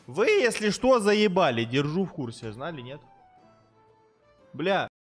Вы, если что, заебали. Держу в курсе. Знали, нет? Бля.